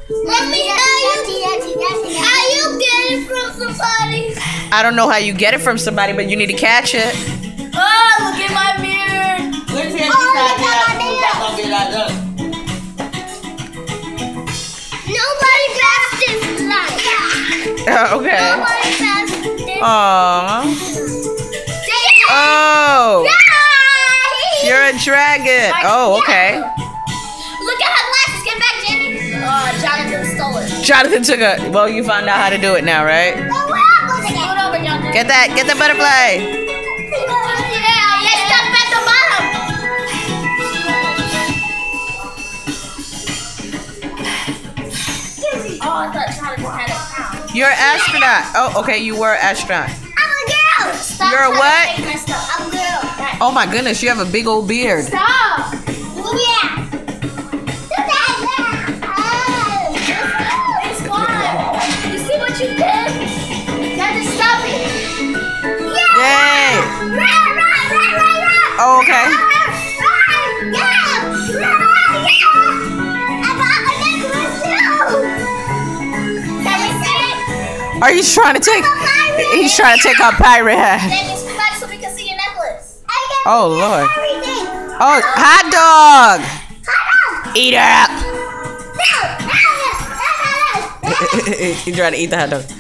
Let me how you get it from somebody. I don't know how you get it from somebody, but you need to catch it. Oh, look at my beard. Look at my beard. Nobody passed this light. Okay. Nobody passed this. Aww. Oh. You're a dragon. Oh, okay. Look at her glasses. Get back, Jamie. Jonathan stole it. Jonathan took a. Well, you found out how to do it now, right? Get that. Get the butterfly. Yeah, stuck at the bottom. Oh, I thought Jonathan had a crown. You're an astronaut. Oh, okay. You were an astronaut. I'm a girl. Stop. You're a what? I'm a girl. Oh my goodness, you have a big old beard. Stop. Yeah. It's gone. You see what you did? You had to stop it. Yeah. Yay. Run. Oh, okay. Are you trying to take? He's trying to take our pirate hat. Jamie's back so we can see your necklace. Oh Lord. Oh, hot dog. Eat her up. He's trying to eat the hot dog.